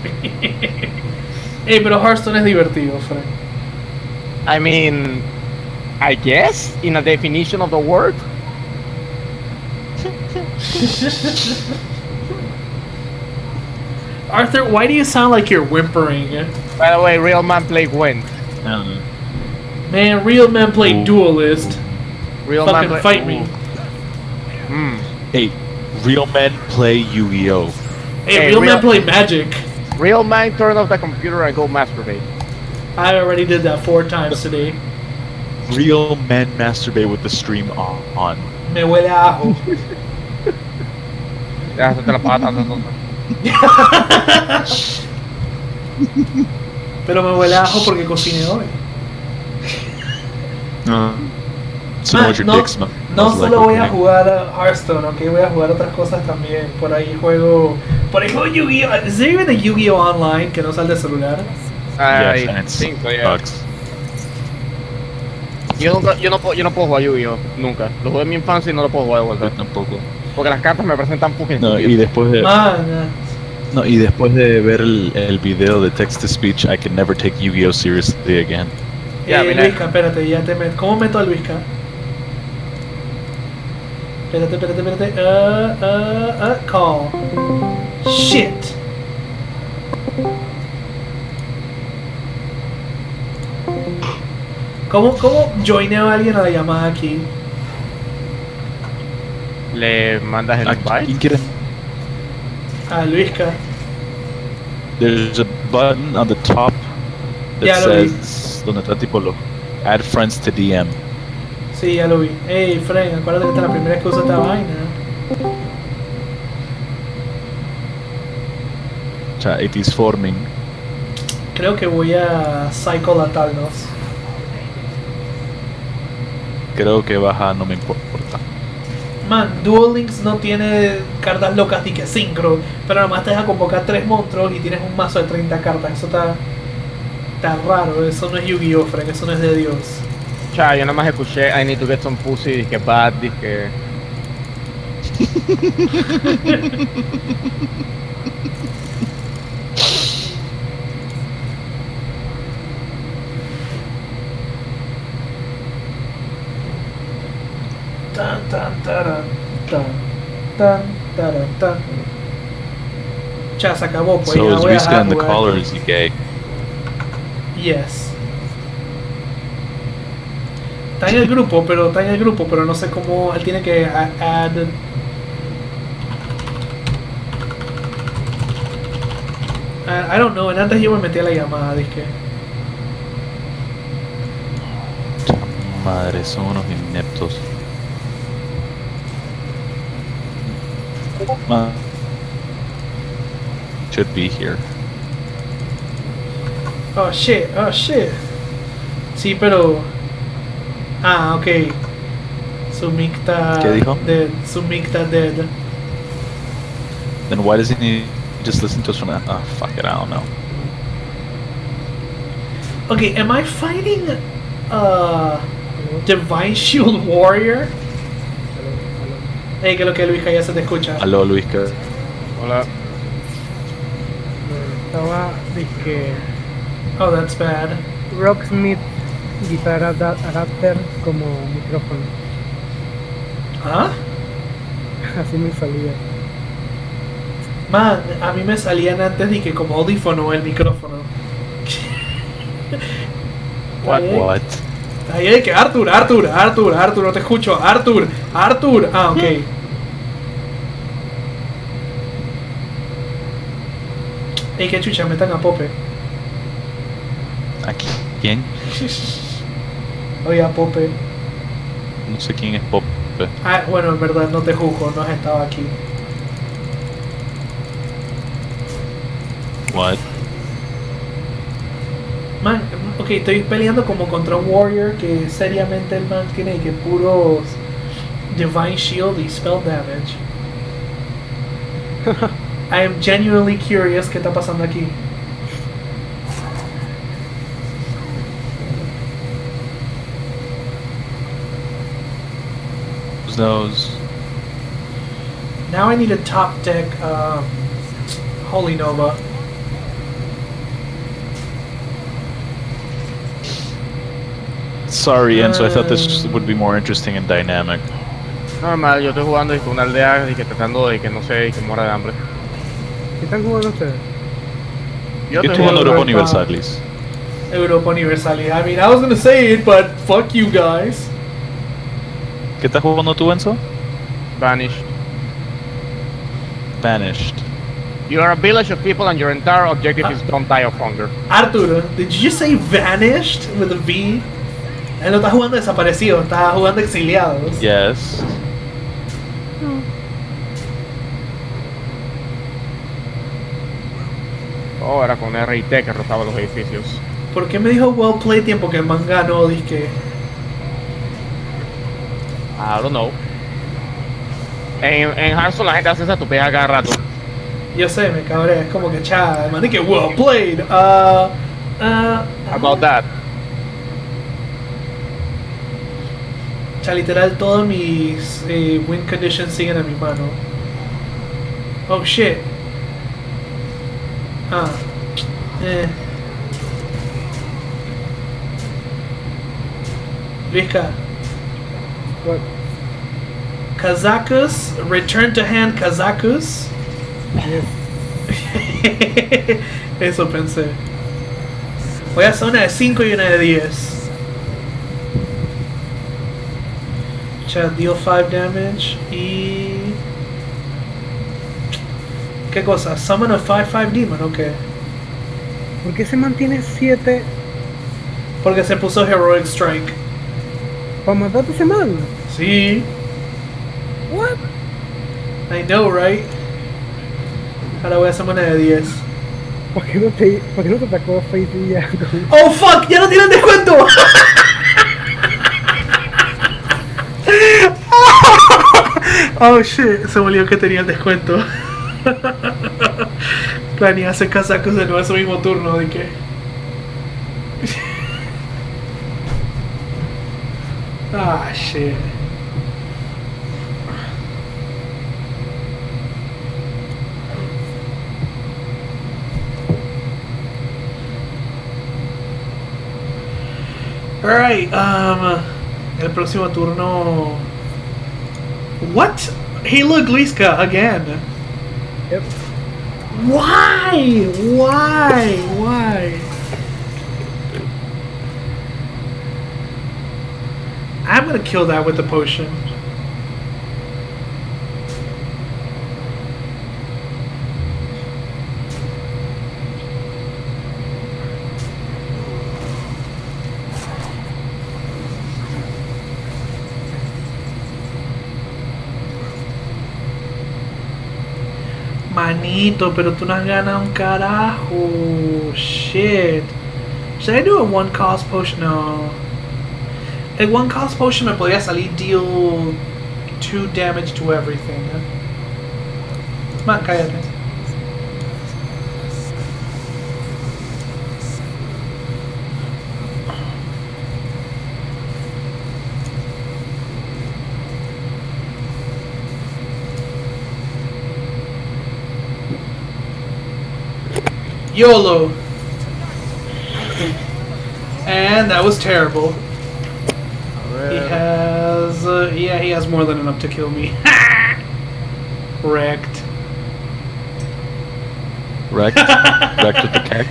Ey, pero Hearthstone es divertido, Frank. I mean, I guess, in a definition of the word. Arthur, why do you sound like you're whimpering? By the way, Real Man Play went. I don't know. Man, real men play Ooh. Duelist. Real Fucking Man fight me. Hey, real men play Yu-Gi-Oh! Hey, real men play Magic. Real Man, turn off the computer and go masturbate. I already did that 4 times today. Real men masturbate with the stream on. Me huele a ajo. Ya, hacerte la pata. Pero me huele a ajo porque cociné hoy. So know what your dick smells No like, solo voy a okay? jugar a Hearthstone, ok, voy a jugar otras cosas también. Por ahí juego Yu-Gi-Oh! Is there even a Yu-Gi-Oh! Online que no sale de celular? Yes, and I it's think so, yeah. sucks. Yo no puedo jugar Yu-Gi-Oh! Nunca. Lo jugué en mi infancia y no lo puedo jugar de vuelta. Yo tampoco. Porque las cartas me parecen tan fucking No, y estúpidas. después de Man, y después de ver el video de text to speech, I can never take Yu-Gi-Oh seriously again. Ya, mira. Luisca, espérate, ya te meto. ¿Cómo meto a Luisca? Espérate. Call. Shit. ¿Cómo joineo a alguien a la llamada aquí? Le mandas el ¿A invite. quién quiere? A Luisca. There's a button on the top that Ya lo vi. says donde está tipo lo add friends to DM. Sí, ya lo vi. Ey, Frank, acuérdate que esta es la primera vez que uso esta vaina. O sea, it is forming. Creo que voy a psycholatarnos. Creo que baja, no me importa. Man, Duel Links no tiene cartas locas ni que sincro, pero nada más te deja convocar 3 monstruos y tienes un mazo de 30 cartas. Eso está raro, eso no es Yu-Gi-Oh! Frank, eso no es de Dios. Cha, yo nada más escuché I need to get some pussy, dije bad, dije... Tan, tan, taran, tan, tan, taran, tan. Ya se acabó, pues So ya is voy a Riska dejar in the jugar. call or is he gay? Yes. Está en el grupo, pero no sé cómo él tiene que add. I don't know, antes yo me metí a la llamada, dije. Madre, son unos ineptos. Should be here. Oh shit. Sí, pero. Ah, ok. Sumikta. ¿Qué dijo? Dead. Sumikta dead. Then why doesn't he just listen to us from that? Oh, fuck it, I don't know. Okay, am I fighting Divine Shield Warrior? Hey, que lo que Luis ya se te escucha. Aló, Luisca. Hola. Estaba, dizque, Oh, that's bad. Rocksmith Guitar Adapter como micrófono. ¿Ah? Así me salía. Man, a mí me salían antes de que como audífono el micrófono. What? Ahí hay que Arthur, no te escucho. Arthur. Ah, ok. Ey, que chucha, metan a Pope. ¿Aquí? ¿Quién? Oye, a Pope. No sé quién es Pop. Ah, bueno, en verdad no te juzgo, no has estado aquí. What? Man, ok, estoy peleando como contra un warrior que seriamente el man tiene que puros Divine Shield y Spell Damage. I am genuinely curious qué está pasando aquí. Who knows? Now I need a top deck Holy Nova. Sorry, Enzo. I thought this would be more interesting and dynamic. Normal, yo estoy jugando y con una aldea y que tratando de que no sé y que muera de hambre. ¿Qué están jugando ustedes? Yo ¿Qué estoy tú jugando jugando Europa Universalis? Europa Universalis. I mean, I was gonna say it, but fuck you guys. ¿Qué estás jugando tú, Enzo? Vanished. Vanished. You are a village of people and your entire objective is don't die of hunger. Arturo, did you say vanished with a V? Él no está jugando desaparecido, está jugando exiliados. Yes. Oh, era con RIT que rotaba los edificios. ¿Por qué me dijo well played tiempo que el man ganó? Disque. I don't know. En Hearthstone la gente hace esa estupidez a cada rato. Yo sé, me cabré, es como que cha, el man que well played. About that. Cha, literal, todos mis win conditions siguen a mi mano. Oh shit. Luisca. What? Kazakus, return to hand Kazakus. Yes. Eso pensé. Voy a hacer una de 5 y una de 10. Chat, deal 5 damage y... ¿Qué cosa? Summon a 5/5 demon, ok. ¿Por qué se mantiene 7 Porque se puso Heroic Strike. para matarte ese man? Sí, What? I know, right? Ahora voy a hacer una de 10. ¿Por qué no te atacó Face y ya? ¡Oh, fuck! ¡Ya no tienen descuento! Oh, shit. Se me olvidó que tenía el descuento. Planeé hacer casacos de nuevo ese mismo turno. ¿De qué? Ah, shit. Alright, el próximo turno. What? Halo Gliska again. Yep. Why? Why? I'm gonna kill that with the potion. Manito, pero tú no has ganado un carajo. Shit. Should I do a one cost potion? No. El one cost potion me podría salir deal 2 damage to everything. Man, cállate. YOLO. And that was terrible. He has, yeah, he has more than enough to kill me. Wrecked. Wrecked? Wrecked with the keg?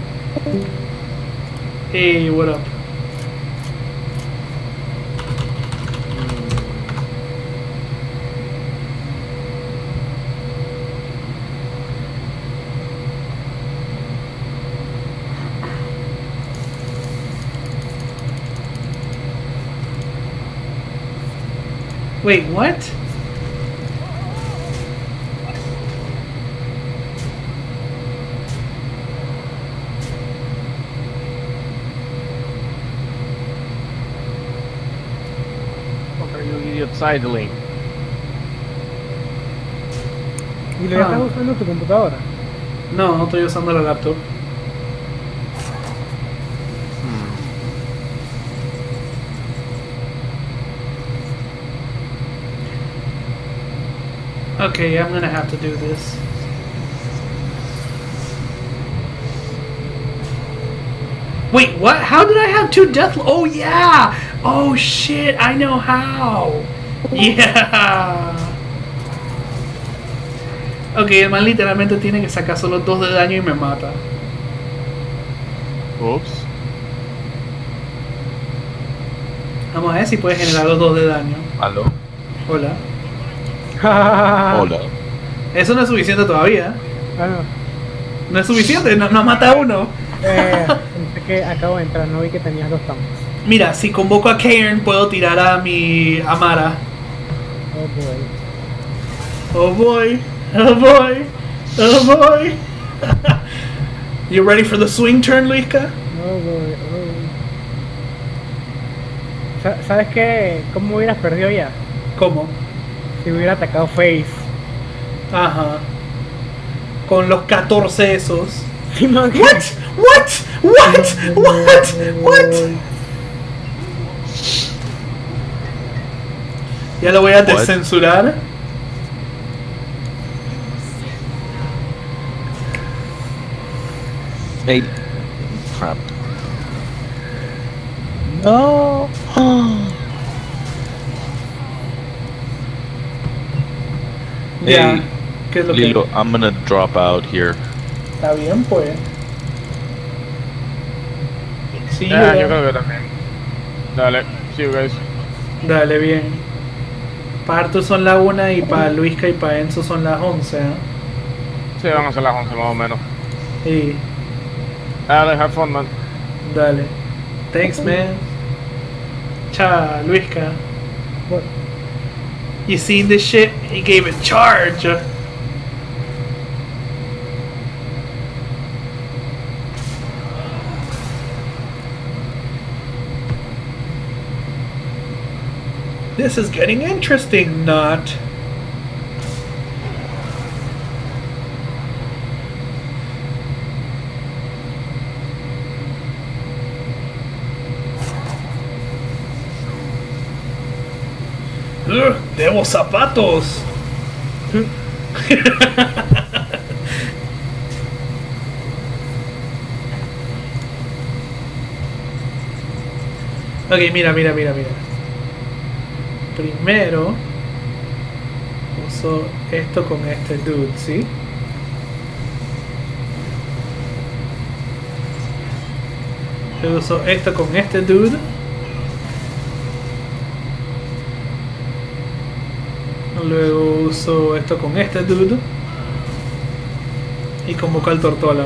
Hey, what up? Wait, what? Fuck are you idiot sidling? ¿Y lo estás usando en tu computadora? No, no estoy usando la laptop. Okay, I'm gonna have to do this. Wait, what? How did I have 2 death? Oh yeah! Oh shit! I know how. Yeah. Ok, el man literalmente tiene que sacar solo 2 de daño y me mata. Ups. Vamos a ver si puede generar los 2 de daño. ¿Aló? Hola. Hola. Eso no es suficiente todavía. Bueno, No es suficiente, no mata a uno. pensé que acabo de entrar, no vi que tenías 2 tambos. Mira, si convoco a Cairn puedo tirar a mi Amara. Oh boy. Oh boy. Oh boy. Oh boy. You ready for the swing turn, Luisca? Oh boy. ¿Sabes qué? ¿Cómo hubieras perdido ya? ¿Cómo? Si hubiera atacado Face. Ajá. Con los 14 esos. Sí, man, que- What? What? Ya lo voy a What? descensurar. Hey. Crap. No. Ya. Hey, ¿Qué es lo Lilo, que? I'm gonna drop out here. Está bien, pues. Sí, Ya, yo creo que también. Dale, see you guys. Dale, bien. Para Arthur son las 1 y para Luisca y para Enzo son las 11, ¿eh? Sí, van a ser las 11 más o menos. Y Dale, have fun, man. dale. Thanks, man. Cha, Luisca. What? You seen this shit? He gave it charge. This is getting interesting, not. Ugh, ¡debo zapatos! Ok, mira. Primero uso esto con este dude, ¿sí? Luego uso esto con este dude. Luego uso esto con este dude. Y convoco al Tortola.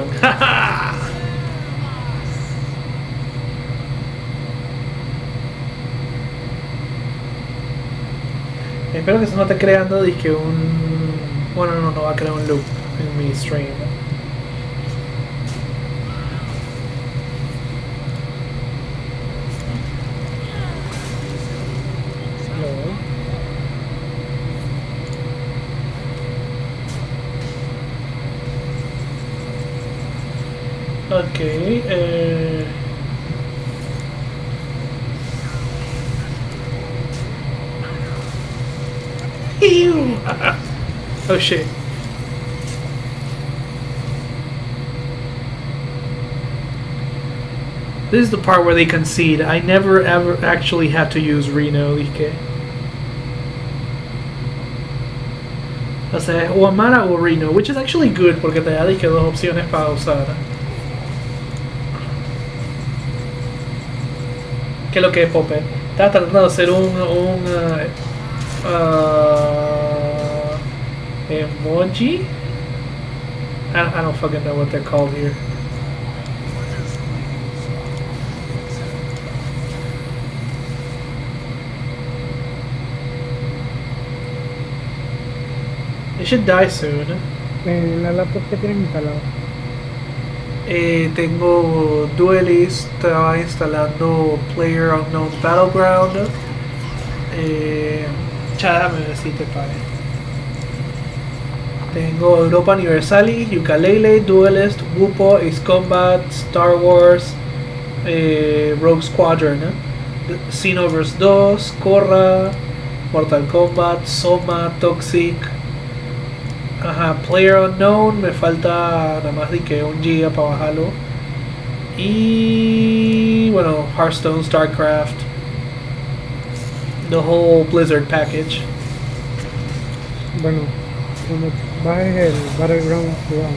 Espero que eso no esté creando disque un... Bueno, no va a crear un loop en mi stream. Ok, Ew. Oh shit. This is the part where they concede. I never ever actually had to use Reno, dije. O sea, es o Amara o Reno, which is actually good porque te da dije 2 opciones para usar. ¿Qué es lo que es Pope? Estaba tratando de hacer un emoji? I don't fucking know what they're called here. It should die soon. En la laptop que tienes instalado. Tengo Duelist, estaba instalando Player Unknown's Battleground. Déjame ver si te pague. Tengo Europa Universalis, Yooka-Laylee, Duelist, Wupo, Ace Combat, Star Wars, Rogue Squadron, Xenoverse 2, Korra, Mortal Kombat, Soma, Toxic. Ajá, Player Unknown, me falta nada más de que 1 giga para bajarlo. Y bueno, Hearthstone, StarCraft, the whole Blizzard package. Bueno, cuando bajes el Battleground, jugamos.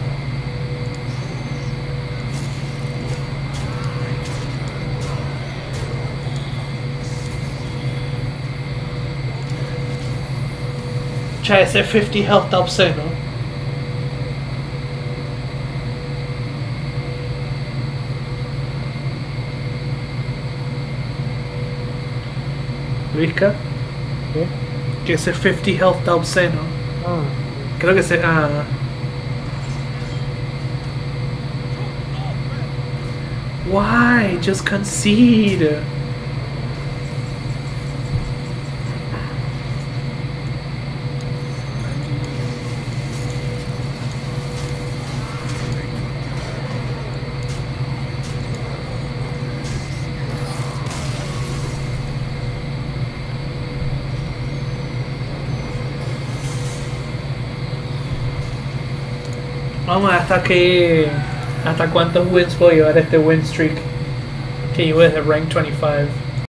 Cioè, ese 50 health está obsceno. Luisca, ¿Qué? que ese 50 health está obsceno. Ah, Creo que se. Ah. Why? Just concede. Vamos a ver hasta cuántos wins puedo llevar este win streak que llevo desde rank 25.